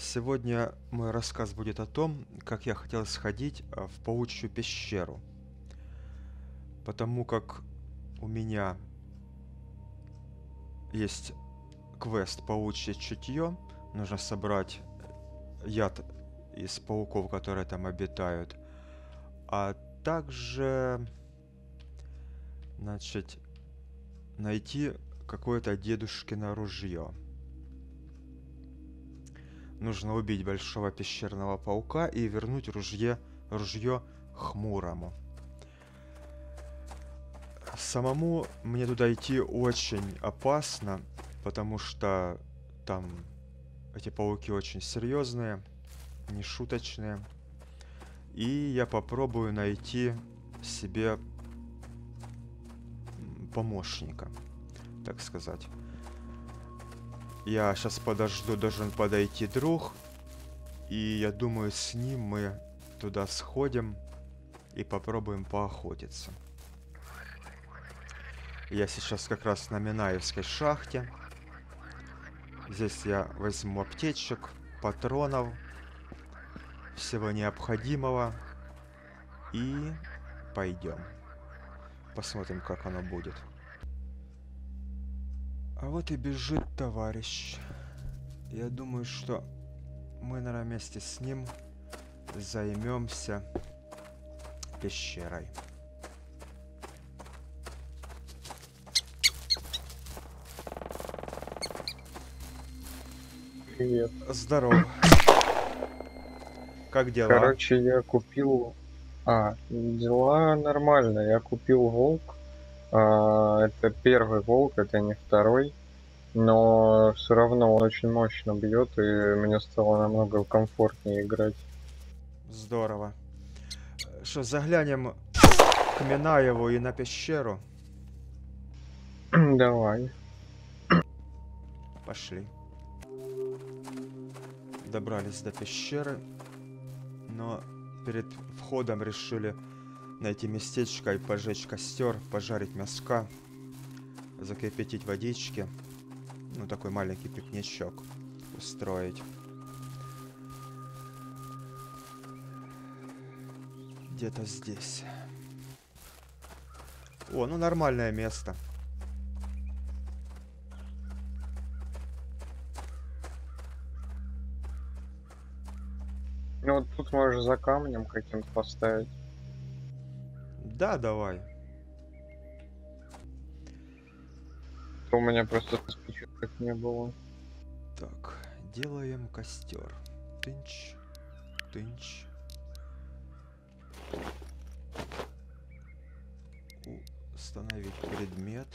Сегодня мой рассказ будет о том, как я хотел сходить в паучью пещеру. Потому как у меня есть квест «Паучье чутье». Нужно собрать яд из пауков, которые там обитают. А также, значит, найти какое-то дедушкино ружье. Нужно убить большого пещерного паука и вернуть ружье Хмурому. Самому мне туда идти очень опасно, потому что там эти пауки очень серьезные, нешуточные. И я попробую найти себе помощника, так сказать. Я сейчас подожду, должен подойти друг. И я думаю, с ним мы туда сходим и попробуем поохотиться. Я сейчас как раз на Минаевской шахте. Здесь я возьму аптечек, патронов, всего необходимого. И пойдем. Посмотрим, как оно будет. А вот и бежит товарищ. Я думаю, что мы, наверное, вместе с ним займемся пещерой. Привет. Здорово. Как дела? Короче, я купил... дела нормально. Я купил волк. Это первый волк, это не второй. Но все равно он очень мощно бьет, и мне стало намного комфортнее играть. Здорово. Что, заглянем к Минаеву и на пещеру? Давай. Пошли. Добрались до пещеры, но перед входом решили найти местечко и пожечь костер, пожарить мяска, закипятить водички. Ну, такой маленький пикничок устроить. Где-то здесь. О, ну нормальное место. Ну вот тут можешь за камнем каким-то поставить. Да, давай. У меня просто спичек не было. Так, делаем костер. Тынч, тынч. Установить предмет.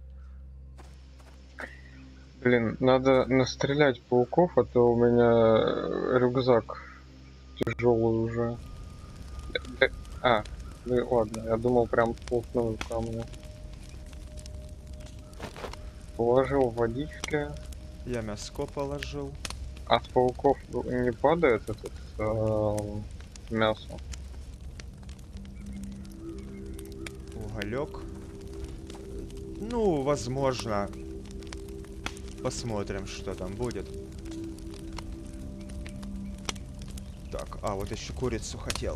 Блин, надо настрелять пауков, а то у меня рюкзак тяжелый уже. Ну ладно, я думал прям вплотную ко мне. Положил водички. Я мяско положил. А с пауков не падает этот мясо? Уголек. Ну, возможно. Посмотрим, что там будет. Так, вот еще курицу хотел.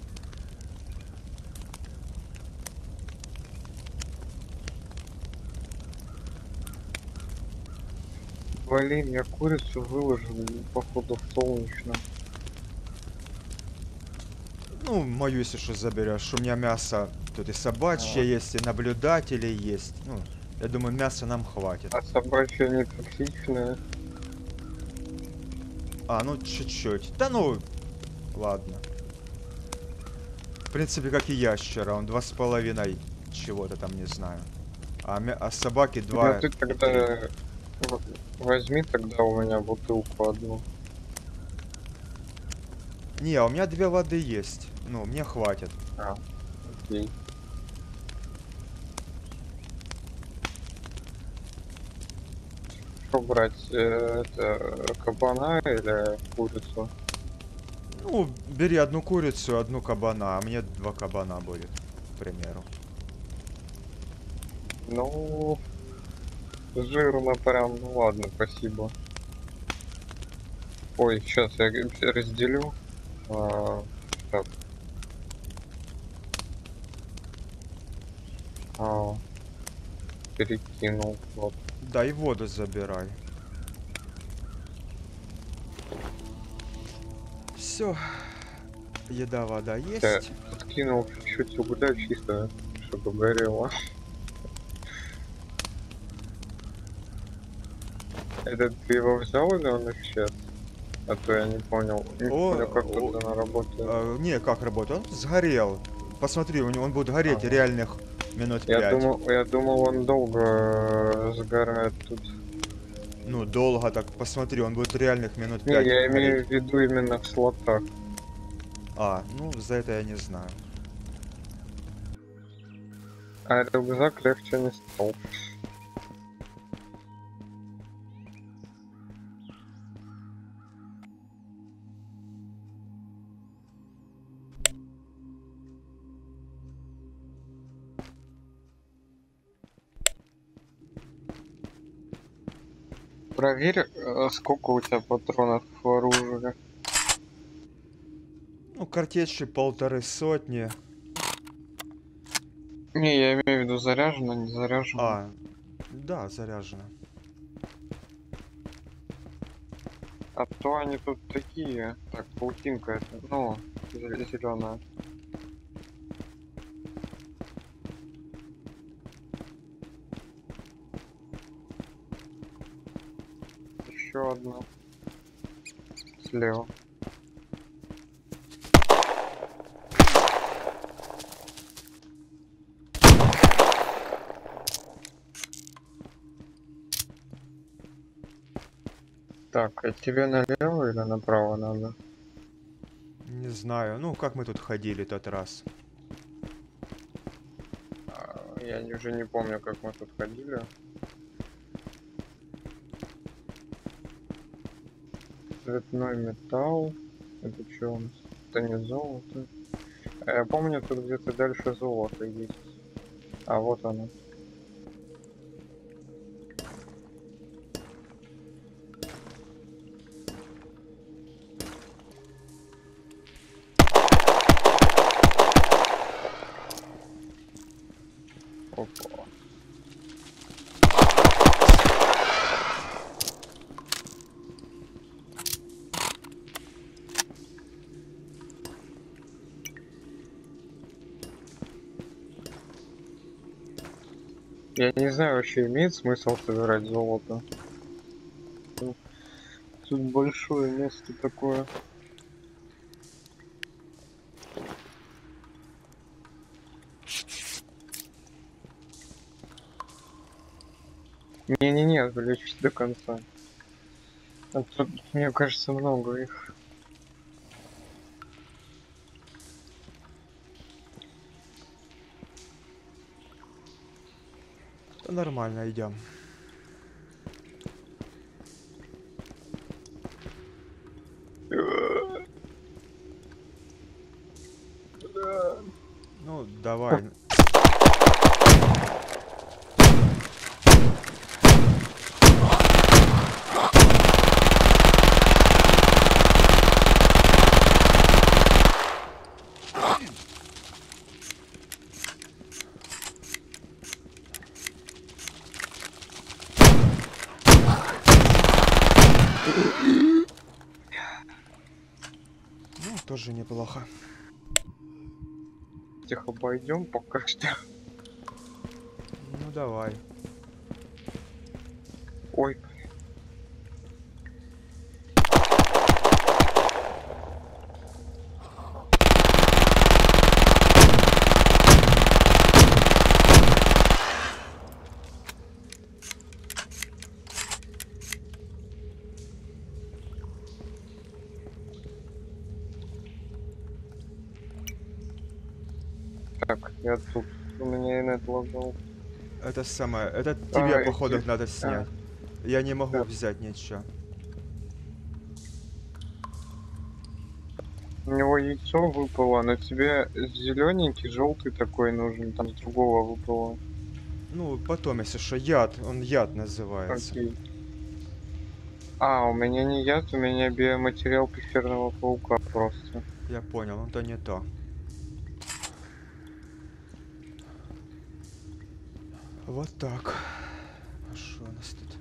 Блин, я курицу выложил, походу, в солнечном. Ну, мою, если что, заберешь. У меня мясо тут и собачье есть, и наблюдатели есть. Ну, я думаю, мяса нам хватит. А собачья не токсичная? Ну, чуть-чуть. Да ну, ладно. В принципе, как и ящера. Он 2,5 чего-то там, не знаю. А собаки 2. Ну ты тогда возьми тогда у меня бутылку одну. Не, у меня 2 воды есть. Ну, мне хватит. Окей. Что брать? Это кабана или курицу? Ну, бери одну курицу, одну кабана, а мне 2 кабана будет, к примеру. Ну, жирно прям, ну ладно, спасибо. Ой, сейчас я разделю. Так. А, перекинул. Вот. Да, и воду забирай. Все. Еда, вода Я есть. подкинул чуть-чуть угля чисто, чтобы горело. Это ты его взял или он исчез? А то я не понял. Не понял, как тут она работает. Не, как работает? Он сгорел. Посмотри, у него он будет гореть Ага. реальных минут Я 5. думал, он долго сгорает тут. Ну, долго так, посмотри, он будет реальных минут Не, 5 я имею гореть. в виду именно в слотах. Ну, за это я не знаю. А рюкзак легче не стал. Проверь, сколько у тебя патронов в оружии. Ну, картечи 150. Не, я имею в виду заряжено, не заряжено. Да, заряжено. А то они тут такие. Так, паутинка это, ну, зеленая. Еще одна. Слева. Так, а тебе налево или направо надо? Не знаю. Ну, как мы тут ходили тот раз. Я уже не помню, как мы тут ходили. Цветной металл. Это что у нас? Это не золото. Я помню, тут где-то дальше золото есть. А вот оно. Опа. Я не знаю, вообще имеет смысл собирать золото. Тут большое место такое. Не-не-не, отвлечься до конца. А тут, мне кажется, много их. Да нормально, идем. Ну, давай. Ну, тоже неплохо. Их обойдем пока что. Ну, давай. Ой. Так, я тут. У меня инет лагал. Это самое. Это тебе, походу, иди. надо снять. Я не могу да. взять ничего. У него яйцо выпало, но тебе зелененький, желтый такой нужен, там с другого выпало. Ну, потом, если что, яд. Он яд называется. Окей. А, у меня не яд, у меня биоматериал пещерного паука просто. Я понял, ну то не то. Вот так. А что у нас тут?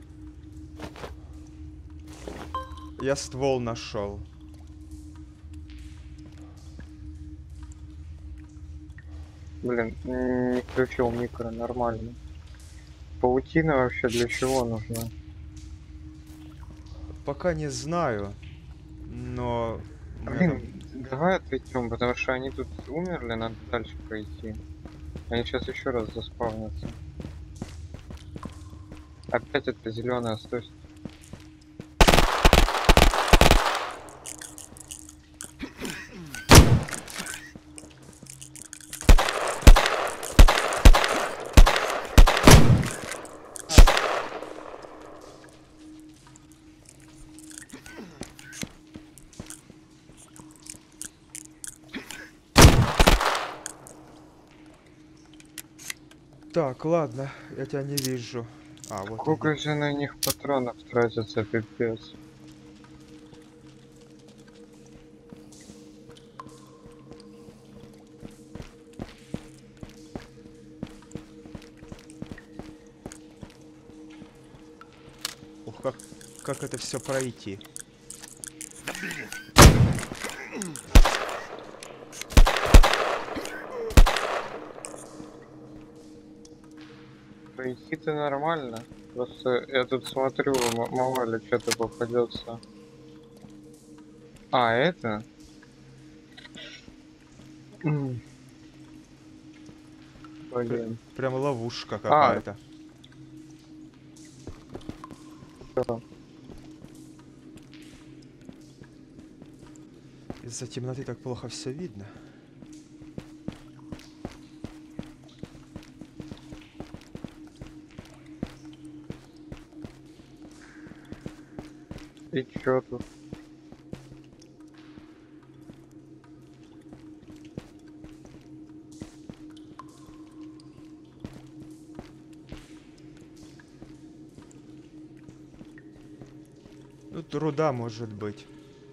Я ствол нашел. Блин, не включил микро, нормально. Паутина вообще для чего нужна? Пока не знаю, но у меня там... Блин, давай отойдем, потому что они тут умерли, надо дальше пройти. Они сейчас еще раз заспавнятся. Опять это зеленая, стой. Так, ладно, я тебя не вижу. А, вот Сколько иди. же на них патронов тратится, пипец. Ух, как это все пройти? Пройти-то нормально. Просто я тут смотрю, мало ли что-то попадется. А, это? Блин. Прям ловушка А, какая-то. всё. Из-за темноты так плохо все видно. И чё тут? Ну, труда может быть.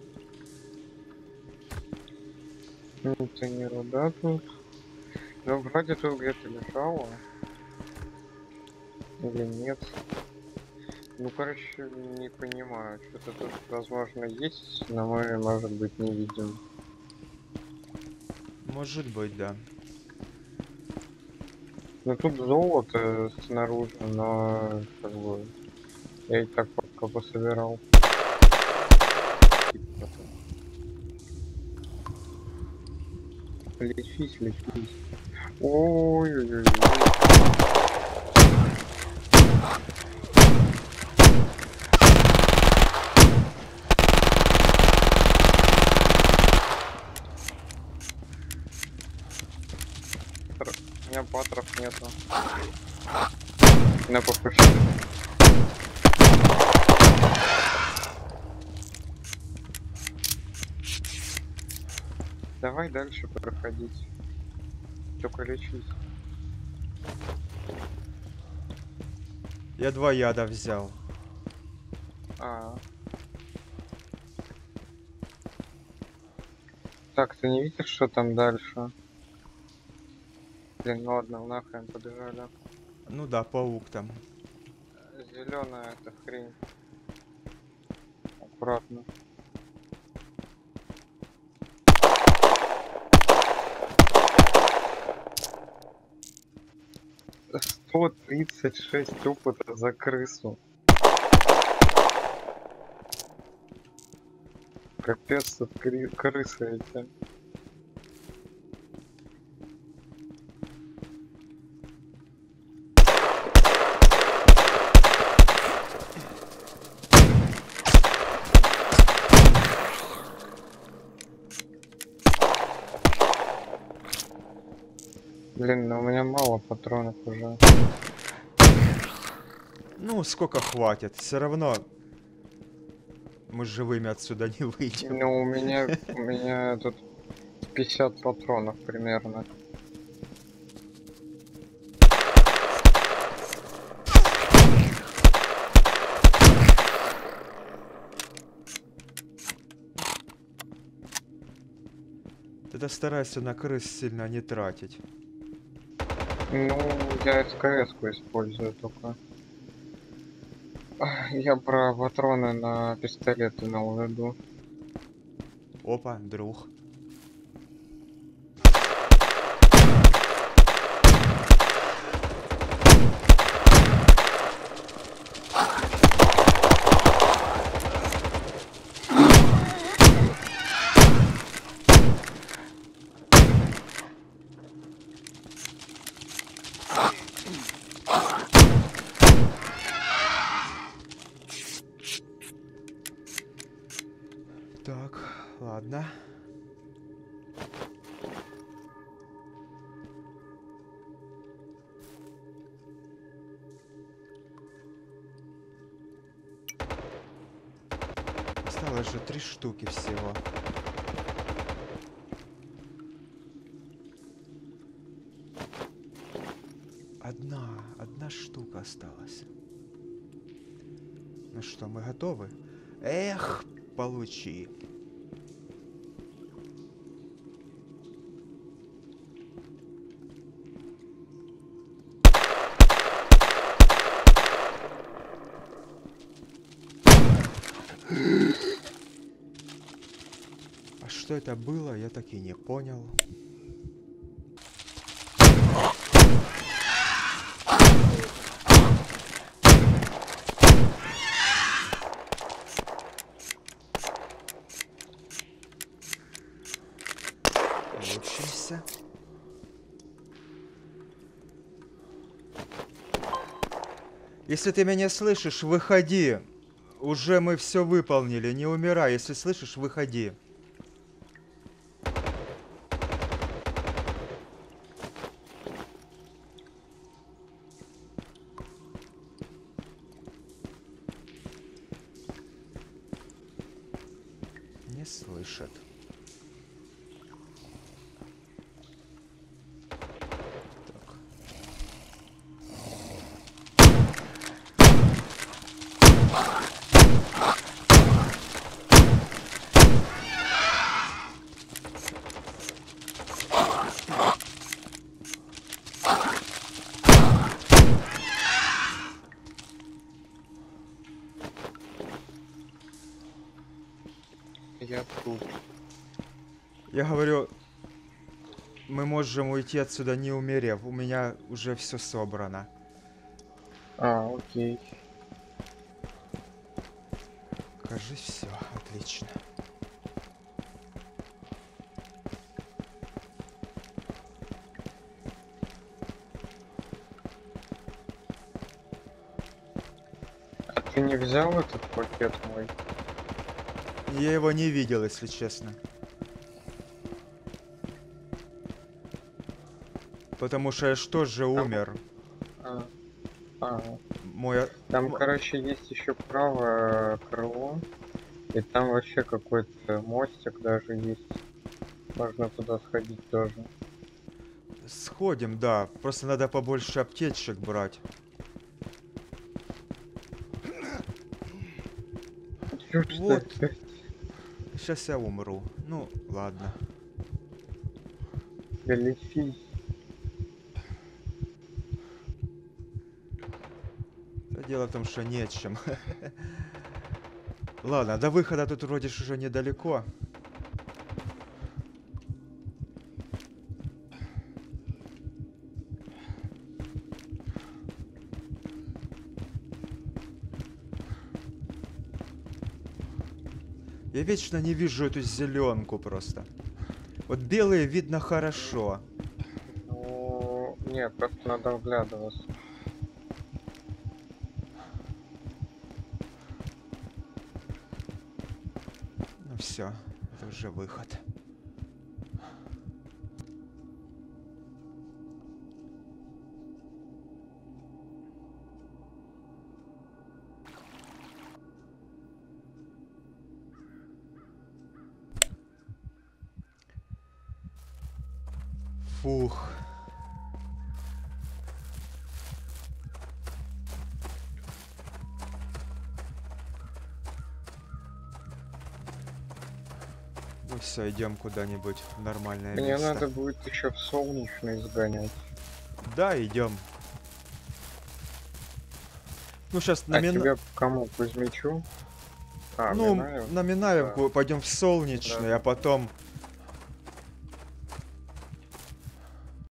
Это не руда тут. Ну, вроде тут где-то лежало. Или нет? Ну, короче, не понимаю. Что-то тут, возможно, есть, но мы, может быть, не видим. Может быть, да. Ну, тут золото снаружи, но, как бы, я и так пока пособирал. Лечись, лечись. Ой-ой-ой. У меня патров нету. На ППШ. Давай дальше проходить. Только лечись. Я 2 яда взял. А. Так, ты не видишь, что там дальше? Блин, ну ладно, нахрен побежали. Ну да, паук там. Зеленая эта хрень. Аккуратно. «136 опыта за крысу». Капец, тут крысы эти. Блин, ну у меня мало патронов уже. Ну, сколько хватит. Все равно мы живыми отсюда не выйдем. Ну, у меня тут 50 патронов примерно. Тогда старайся на крыс сильно не тратить. Ну, я СКС-ку использую только. Я про патроны на пистолет имел в виду. Опа, друг. Так, ладно. Осталось же 3 штуки всего. Одна штука осталась. Ну что, мы готовы? Эх, получи. А что это было, я так и не понял. Учимся. Если ты меня слышишь, выходи. Уже мы все выполнили. Не умирай. Если слышишь, выходи. Не слышит. Так. Я тут. Я говорю, мы можем уйти отсюда не умерев. У меня уже все собрано. Окей. Кажись, все отлично. А ты не взял этот пакет мой? Я его не видел, если честно. Потому что я ж тоже умер. А, а. Мой... Там, короче, есть еще правое крыло. И там вообще какой-то мостик даже есть. Можно туда сходить тоже. Сходим, да. Просто надо побольше аптечек брать. Чё ж Вот. ты опять? Сейчас я умру. Ну, ладно. Галифий. Да дело в том, что нечем. Ладно, до выхода тут вроде ж уже недалеко. Я вечно не вижу эту зеленку просто. Вот белые видно хорошо. Ну, не, просто надо вглядываться. Ну все, это уже выход. Фух. Ну все, идем куда-нибудь в нормальное Мне место. надо будет еще в солнечный сгонять. Да, идем. Ну сейчас на А тебя к кому? Кузьмичу? А, Ну, Минаев? на Минаевку пойдем в солнечный, Да. а потом